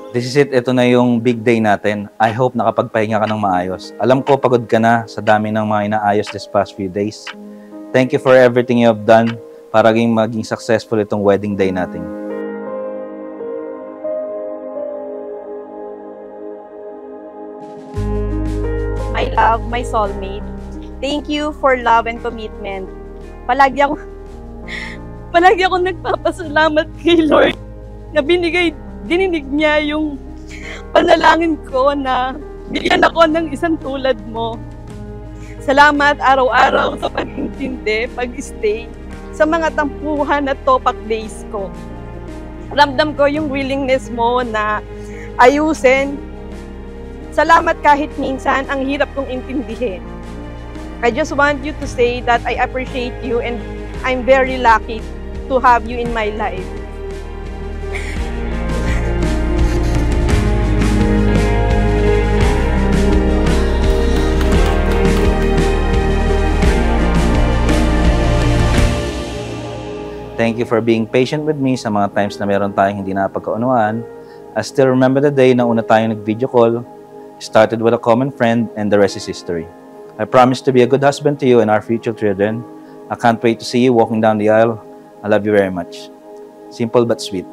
This is it. Ito na yung big day natin. I hope nakapagpahinga ka ng maayos. Alam ko pagod ka na sa dami ng mga inaayos this past few days. Thank you for everything you have done para maging successful itong wedding day natin. My love, my soulmate. Thank you for love and commitment. Palagi ako nagpapasalamat kay Lord na dininig niya yung panalangin ko na bigyan ako ng isang tulad mo. Salamat araw-araw sa pag-intindi, pag-stay sa mga tampuhan at topak days ko. Ramdam ko yung willingness mo na ayusin. Salamat kahit minsan ang hirap kong intindihin. I just want you to say that I appreciate you and I'm very lucky to have you in my life. Thank you for being patient with me sa mga times na meron tayong hindi napagkaunawaan. I still remember the day na una tayong nag-video call, started with a common friend, and the rest is history. I promise to be a good husband to you and our future children. I can't wait to see you walking down the aisle. I love you very much. Simple but sweet.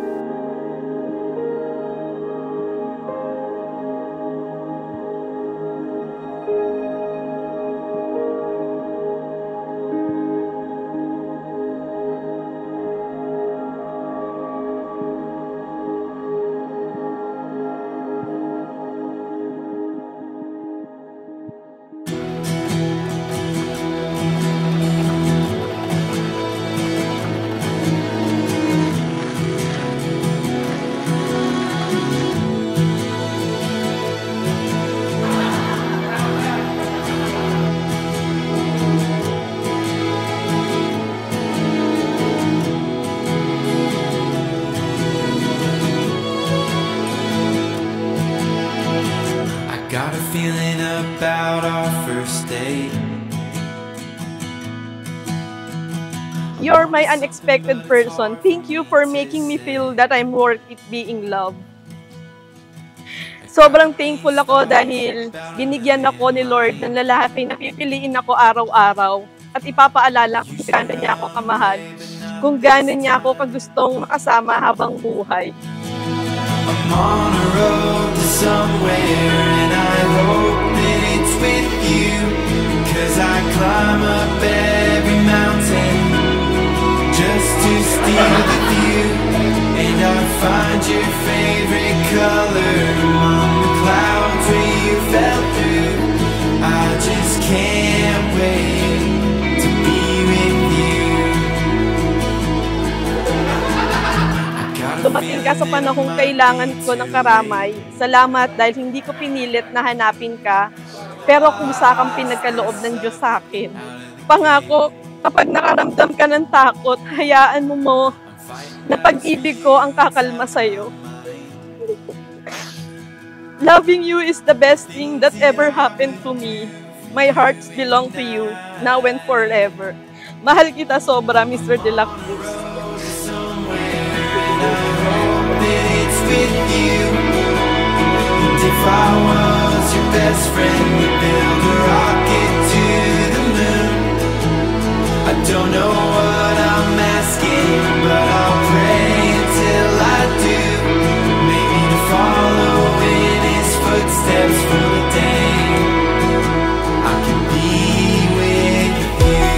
Got a feeling about our first date. You're my unexpected person. Thank you for making me feel that I'm worth it being loved. Sobrang thankful ako dahil binigyan ako ni Lord ng lalaki na pipiliin ako araw-araw at ipapaalala kung gaano niya ako kamahal, kung gaano niya ako kagustong makasama habang buhay. I'm on a road to somewhere and I hope that it's with you, 'cause I climb up every mountain just to steal the view, and I find your favorite color among the clouds where you fell through. I just can't wait to be with you. Dumating ka sa panahong kailangan ko ng karamay. Salamat dahil hindi ko pinilit na hanapin ka, pero kusa kang pinagkaloob ng Diyos sa akin. Pangako, kapag nakaramdam ka ng takot, hayaan mo na pag-ibig ko ang kakalma sa'yo. Loving you is the best thing that ever happened to me. My hearts belong to you, now and forever. Mahal kita sobra, Mr. De La Cruz. With you, and if I was your best friend, we'd build a rocket to the moon. I don't know what I'm asking, but I'll pray until I do. Maybe to follow in his footsteps for the day I can be with you.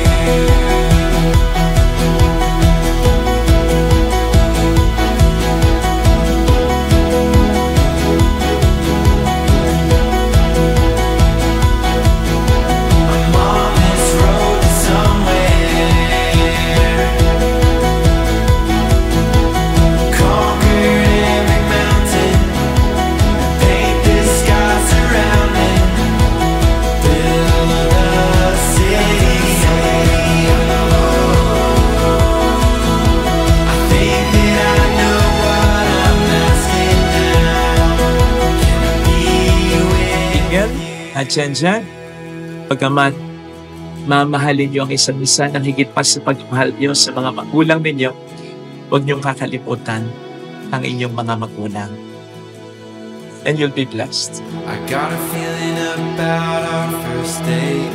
At yan dyan, pagkaman mamahalin niyo ang isa't isa ng higit pa sa pagmamahal niyo sa mga magulang ninyo, huwag niyong kakalimutan ang inyong mga magulang. and you'll be blessed. I got a feeling about our first date.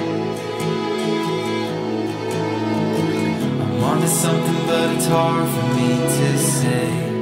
I'm onto something, but it's hard for me to say.